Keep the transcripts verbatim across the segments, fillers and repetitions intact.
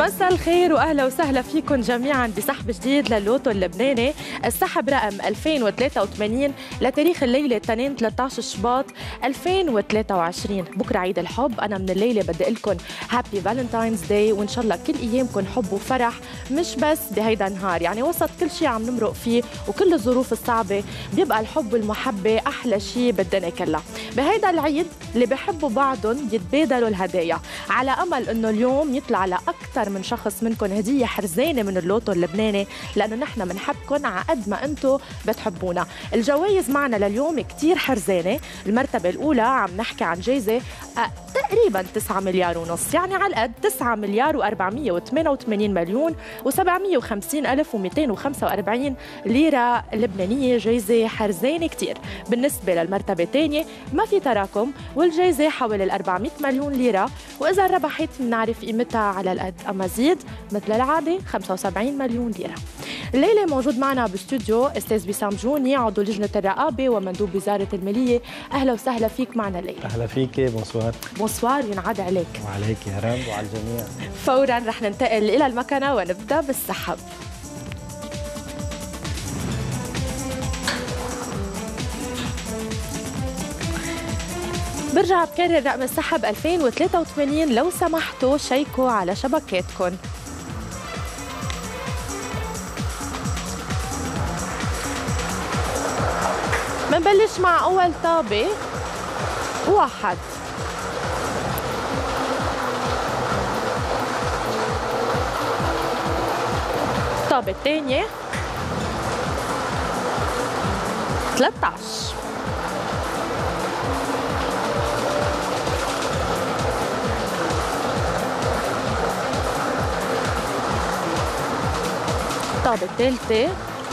مساء الخير واهلا وسهلا فيكم جميعا بسحب جديد للوتو اللبناني. السحب رقم ألفين وثلاثة وثمانين لتاريخ الليله الاثنين ثلاثة عشر شباط ألفين وثلاثة وعشرين. بكره عيد الحب، انا من الليله بدي اقول لكم هابي فالنتاينز داي، وان شاء الله كل ايامكم حب وفرح، مش بس بهيدا النهار، يعني وسط كل شيء عم نمرق فيه وكل الظروف الصعبه بيبقى الحب والمحبه احلى شيء بالدنيا كلها. بهيدا العيد اللي بيحبوا بعضهم يتبادلوا الهدايا، على امل انه اليوم يطلع لاكثر من شخص منكم هديه حرزانه من اللوتو اللبناني، لانه نحن بنحبكم على قد ما انتم بتحبونا. الجوائز معنا لليوم كثير حرزانه. المرتبه الاولى عم نحكي عن جائزه تقريبا تسعة مليار ونص، يعني على القد تسعة مليار وأربعمية وثمانية وثمانين مليون وسبعمية وخمسين ألف ومئتين وخمسة وأربعين ليره لبنانيه، جائزه حرزانه كثير. بالنسبه للمرتبه الثانيه ما في تراكم، والجائزه حوالي ال أربعمية مليون ليره، واذا ربحت بنعرف قيمتها على القد. اما زيد مثل العاده خمسة وسبعين مليون ليره. الليله موجود معنا باستوديو استاذ بسام جوني، عضو لجنه الرقابه ومندوب وزاره الماليه. اهلا وسهلا فيك معنا الليله. اهلا فيكي. بونسوار. بونسوار، ينعاد عليك. وعليك يا رب وعلى الجميع. فورا رح ننتقل الى المكنه ونبدا بالسحب. برجع بكرر رقم السحب ألفين وثلاثة وثمانين، لو سمحتوا شيكوا على شبكاتكم. منبلش مع أول طابة واحد، الطابة الثانية ثلاثة عشر، الطابة الثالثة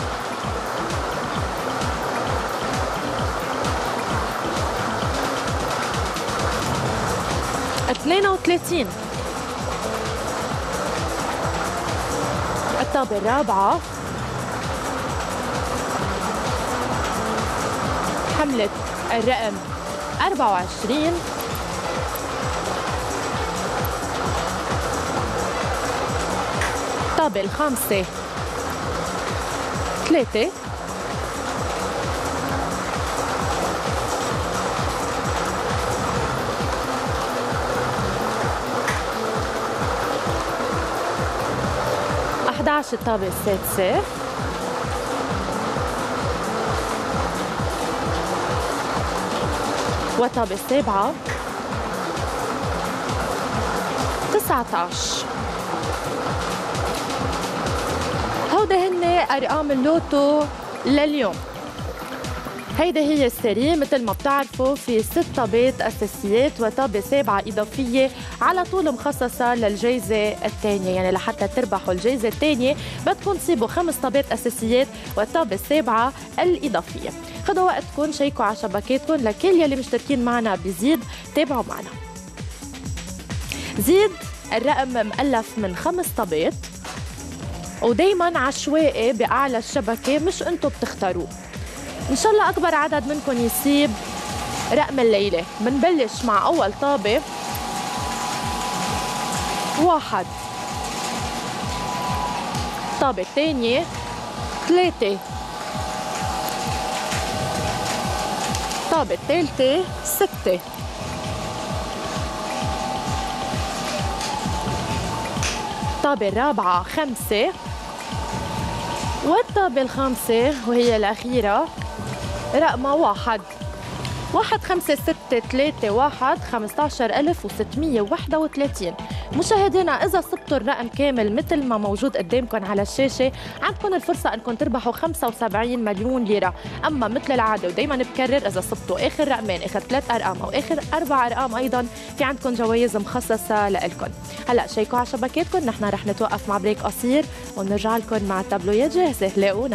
اثنين وثلاثين، الطابة الرابعة حملة الرقم أربعة وعشرين، الطابة الخامسة ثلاثة، أحد عشر الطابة السادسة، والطابة السابعة تسعة عشر. هودي هن أرقام اللوتو لليوم. هيدي هي السري، مثل ما بتعرفوا في ست طابات أساسيات وطابة سابعة إضافية على طول مخصصة للجائزة الثانية، يعني لحتى تربحوا الجائزة الثانية بدكم تصيبوا خمس طابات أساسيات والطابة السابعة الإضافية. خدوا وقتكم، شيكوا على شبكاتكم. لكل يلي مشتركين معنا بزيد تابعوا معنا. زيد الرقم مؤلف من خمس طابات ودايما عشوائي بأعلى الشبكة، مش انتم بتختاروه. ان شاء الله اكبر عدد منكم يصيب رقم الليله. بنبلش مع اول طابه واحد، الطابه الثانيه ثلاثه، الطابه الثالثه سته، الطابه الرابعه خمسه، والطابة الخامسة وهي الأخيرة رقمها واحد. واحد خمسة ستة ثلاثة واحد خمسة عشر ألف وستمية وواحد وثلاثين. مشاهدينا إذا صبتوا الرقم كامل مثل ما موجود قدامكم على الشاشة، عندكم الفرصة أنكم تربحوا خمسة وسبعين مليون ليرة. أما مثل العادة ودايما بكرر، إذا صبتوا آخر رقمين، آخر ثلاث أرقام أو آخر أربع أرقام أيضا، في عندكم جوائز مخصصة لإلكم. هلا شيكوا على شبكاتكم، نحن رح نتوقف مع بريك قصير ونرجع لكم مع التابلويات جاهزة. لاقونا.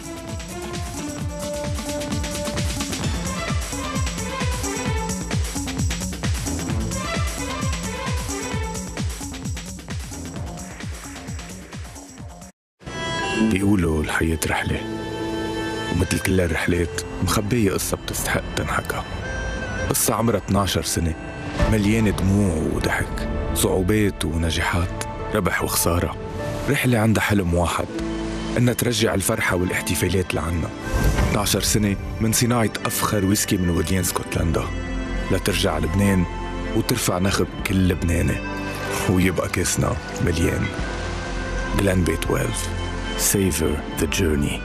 بيقولوا الحياة رحلة، ومثل كل الرحلات مخبية قصة بتستحق تنحكى. قصة عمرها اثنعش سنة، مليانة دموع وضحك، صعوبات ونجاحات، ربح وخسارة. رحلة عندها حلم واحد، إنها ترجع الفرحة والاحتفالات لعنا. اثنعش عشر سنة من صناعة أفخر ويسكي من وديان اسكتلندا لترجع لبنان وترفع نخب كل لبناني ويبقى كيسنا مليان. Glenbay اثنا عشر. Savor the journey.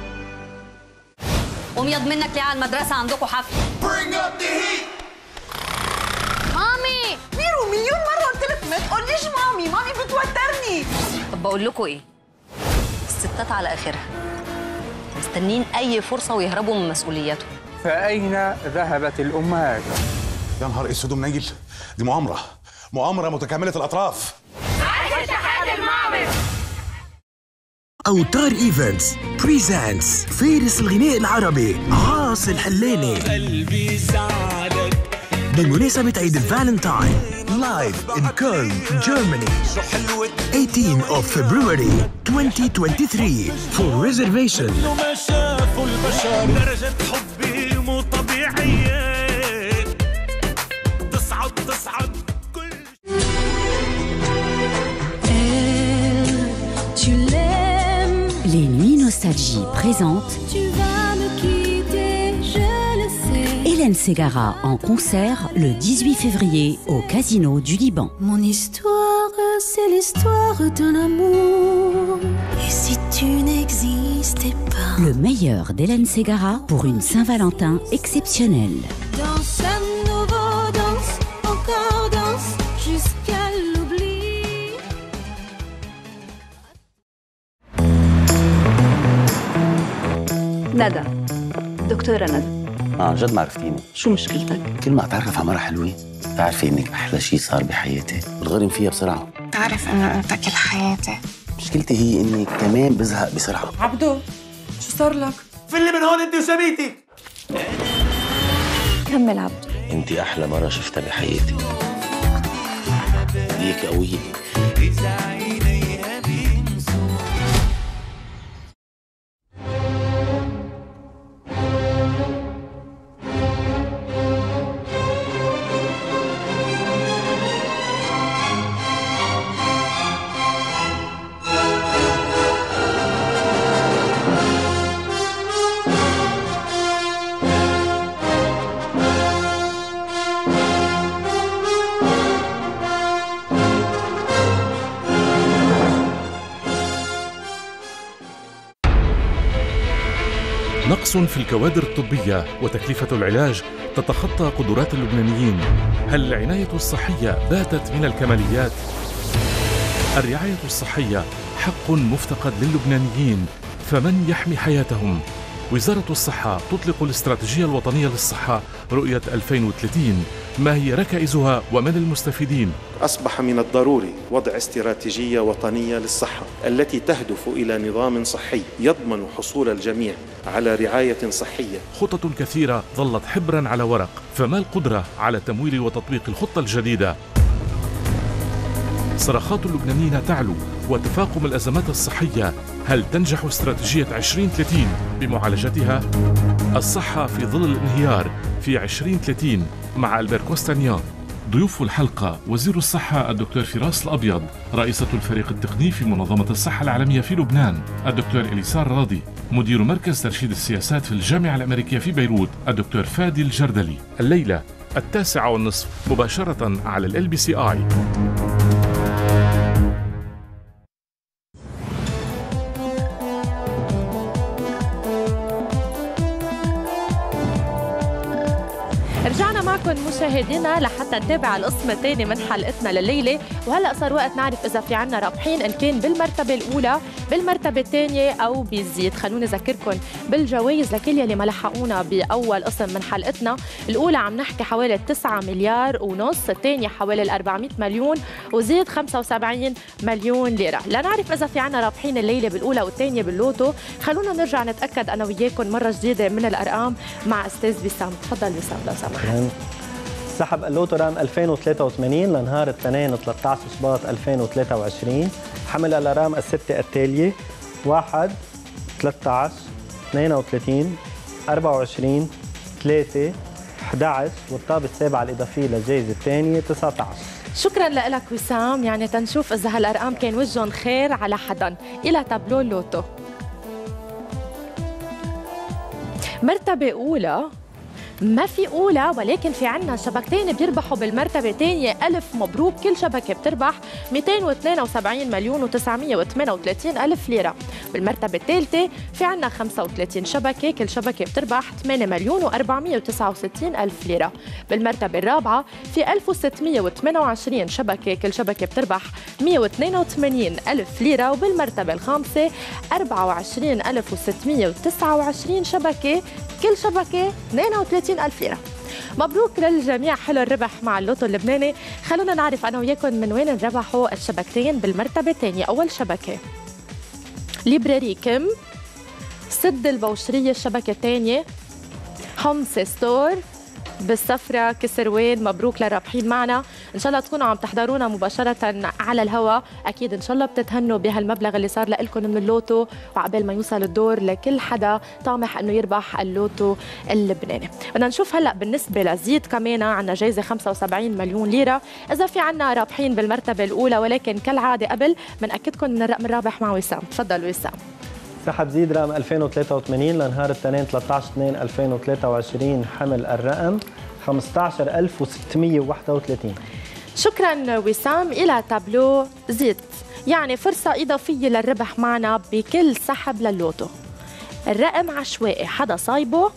وميض منك ليه على المدرسة عندكم حفل. مامي ميرو مليون مرة قلت لك ما تقوليش مامي، مامي بتوترني. طب بقول لكم ايه؟ الستات على آخرها مستنين أي فرصة ويهربوا من مسؤولياتهم. فأين ذهبت الأمهات؟ يا نهار اسود منيل، دي مؤامرة، مؤامرة متكاملة الأطراف. عايز اتحاد المعمل. أوتار إيفنتس بريزانس فارس الغناء العربي عاص الحلاني قلبي سعدك بمناسبة عيد الفالنتاين لايف in Köln, Germany eighteenth of February twenty twenty-three for reservation. ما شافوا البشر درجة حبي مو طبيعية تصعد تصعد كل Les Nuits Nostalgie présentent Tu vas me quitter, je le sais. Hélène Ségara en concert le dix-huit février au Casino du Liban. Mon histoire, c'est l'histoire d'un amour. Et si tu n'existais pas? Le meilleur d'Hélène Ségara pour une Saint-Valentin exceptionnelle. Danse à nouveau, danse, encore danse, jusqu'à l'oubli. ندى، دكتورة ندى. اه جد ما عرفتيني. شو مشكلتك؟ كل ما اتعرف على مرة حلوة بتعرفي انك احلى شيء صار بحياتي، بتغرم فيها بسرعة. بتعرف انه انت كل حياتي. مشكلتي هي اني كمان بزهق بسرعة. عبدو، شو صار لك؟ فلي من هون انت وسميتك. كمل عبدو. انت احلى مرة شفتها بحياتي. هيك قوية. نقص في الكوادر الطبية وتكلفة العلاج تتخطى قدرات اللبنانيين. هل العناية الصحية باتت من الكماليات؟ الرعاية الصحية حق مفتقد للبنانيين، فمن يحمي حياتهم؟ وزارة الصحة تطلق الاستراتيجية الوطنية للصحة رؤية ألفين وثلاثين. ما هي ركائزها ومن المستفيدين؟ أصبح من الضروري وضع استراتيجية وطنية للصحة التي تهدف إلى نظام صحي يضمن حصول الجميع على رعاية صحية. خطط كثيرة ظلت حبرا على ورق، فما القدرة على تمويل وتطبيق الخطة الجديدة؟ صرخات اللبنانيين تعلو وتفاقم الأزمات الصحية، هل تنجح استراتيجية عشرين ثلاثين بمعالجتها؟ الصحة في ظل الانهيار في عشرين ثلاثين مع ألبير كوستانيان. ضيوف الحلقة وزير الصحة الدكتور فراس الأبيض، رئيسة الفريق التقني في منظمة الصحة العالمية في لبنان الدكتور إليسار راضي، مدير مركز ترشيد السياسات في الجامعة الأمريكية في بيروت الدكتور فادي الجردلي. الليلة التاسعة والنصف مباشرة على ال بي سي آي. رجعنا معكم مشاهدينا لحتى نتابع القسم الثاني من حلقتنا لليله، وهلا صار وقت نعرف اذا في عنا رابحين ان كان بالمرتبه الاولى، بالمرتبه الثانيه او بيزيد. خلوني اذكركم بالجوائز لكل يلي ما لحقونا باول قسم من حلقتنا. الاولى عم نحكي حوالي تسعة مليار ونص، الثانيه حوالي أربعمئة مليون وزيد خمسة وسبعين مليون ليره. لنعرف اذا في عنا رابحين الليله بالاولى والثانيه باللوتو، خلونا نرجع نتاكد انا وياكم مره جديده من الارقام مع استاذ وسام. تفضل وسام لو سمحت. سحب اللوتو رقم ألفين وثلاثة وثمانين لنهار الاثنين ثلاثة عشر شباط ألفين وثلاثة وعشرين، حمل الارقام الستة التالية: واحد، ثلاثة عشر، اثنين وثلاثين، أربعة وعشرين، ثلاثة، أحد عشر، والطابة السابعة الإضافية للجائزة الثانية تسعة عشر. شكرا لك وسام. يعني تنشوف اذا هالارقام كان وجهن خير على حدا. الى تابلو اللوتو. مرتبه اولى ما في أولى، ولكن في عنا شبكتين بيربحوا بالمرتبة الثانية. ألف مبروك. كل شبكة بتربح مئتين واثنين وسبعين مليون وتسعمئة وثمانية وثلاثين ألف ليرة. بالمرتبة الثالثة في عنا خمسة وثلاثين شبكة، كل شبكة بتربح ثمانية مليون وأربعمئة وتسعة وستين ألف ليرة. بالمرتبة الرابعة في ألف وستمئة وثمانية وعشرين شبكة، كل شبكة بتربح مئة واثنين وثمانين ألف ليرة. وبالمرتبة الخامسة أربعة وعشرين ألف وستمئة وتسعة وعشرين شبكة، كل شبكة اثنين وثلاثين ألف ليرة. مبروك للجميع، حلو الربح مع اللوتو اللبناني. خلونا نعرف أنا وياكم من وين ربحوا الشبكتين بالمرتبة الثانية. أول شبكة ليبراري كم، سد البوشرية. الشبكة الثانية حمص ستور بالسفرة كسروان. مبروك للرابحين معنا، ان شاء الله تكونوا عم تحضرونا مباشرة على الهواء. اكيد ان شاء الله بتتهنوا بهالمبلغ اللي صار لكم من اللوتو، وعقبال ما يوصل الدور لكل حدا طامح انه يربح اللوتو اللبناني. بدنا نشوف هلا بالنسبة لزيد كمان عنا جايزة خمسة وسبعين مليون ليرة اذا في عنا رابحين بالمرتبة الاولى، ولكن كالعادة قبل بنأكدكم من الرقم الرابح مع وسام. تفضل وسام. سحب زيد رقم ألفين وثلاثة وثمانين لنهار الاثنين ثلاثة عشر اثنين ألفين وثلاثة وعشرين. حمل الرقم خمسة عشر ألف وستمئة وواحد وثلاثين. شكرا وسام. إلى تابلو زيد، يعني فرصة إضافية للربح معنا بكل سحب للوتو. الرقم عشوائي، حدا صايبه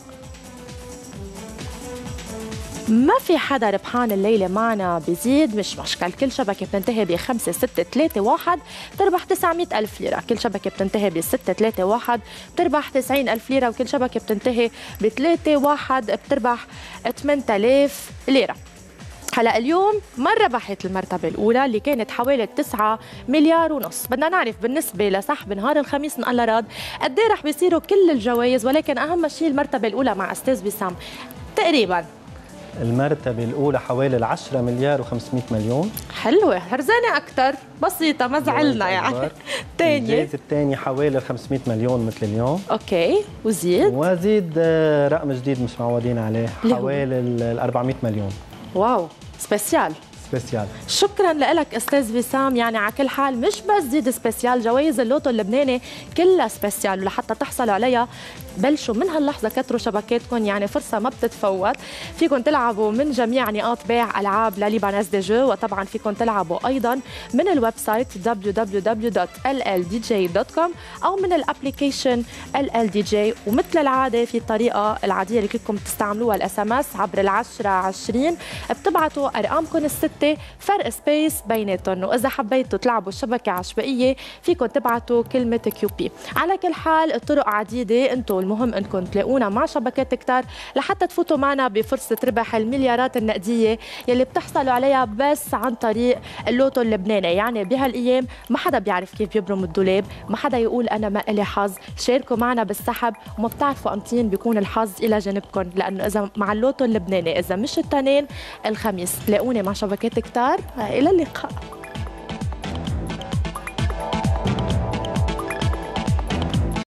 ما في حدا ربحان الليلة معنا بزيد، مش مشكل. كل شبكة بتنتهي ب خمسة ستة ثلاثة واحد بتربح تسعمئة ألف ليرة، كل شبكة بتنتهي ب ستة ثلاثة واحد بتربح تسعين ألف ليرة، وكل شبكة بتنتهي ب ثلاثة واحد بتربح ثمانية آلاف ليرة. هلا اليوم ما ربحت المرتبة الأولى اللي كانت حوالي تسعة مليار ونص. بدنا نعرف بالنسبة لسحب نهار الخميس من الله راد قد ايه رح بيصيروا كل الجوائز، ولكن أهم شيء المرتبة الأولى مع أستاذ وسام تقريبا. المرتبة الأولى حوالي العشرة مليار وخمسمئة مليون. حلوة، هرزانة أكثر، بسيطة، ما زعلنا يعني. الثانية الجائزة الثانية حوالي خمسمئة مليون مثل اليوم. أوكي، وزيد؟ وزيد رقم جديد مش معودين عليه، حوالي ال أربعمئة مليون. واو، سبيسيال سبيسيال. شكرا لك استاذ وسام. يعني على كل حال مش بس زيد سبيسيال، جوائز اللوتو اللبناني كلها سبيسيال، ولحتى تحصلوا عليها بلشوا من هاللحظه كتروا شبكاتكم، يعني فرصه ما بتتفوت. فيكم تلعبوا من جميع نقاط بيع العاب لليبانيز دي جو، وطبعا فيكم تلعبوا ايضا من الويب سايت دبليو دبليو دبليو دوت إل إل دي جي دوت كوم او من الابلكيشن إل إل دي جي. ومثل العاده في الطريقه العاديه اللي كلكم تستعملوها، الاس ام اس عبر العشرة عشرين، بتبعتوا ارقامكم السته فرق سبيس بيناتهم. واذا حبيتوا تلعبوا شبكه عشوائيه فيكم تبعتوا كلمه كيو بي. على كل حال الطرق عديده، انتم المهم انكم تلاقونا مع شبكات كتار لحتى تفوتوا معنا بفرصه ربح المليارات النقديه يلي بتحصلوا عليها بس عن طريق اللوتو اللبناني. يعني بهالايام ما حدا بيعرف كيف يبرم الدولاب، ما حدا يقول انا ما الي حظ. شاركوا معنا بالسحب، وما بتعرفوا امتين بيكون الحظ الى جانبكم، لانه اذا مع اللوتو اللبناني اذا مش التنين الخميس تلاقوني مع شبكات كتار. الى اللقاء.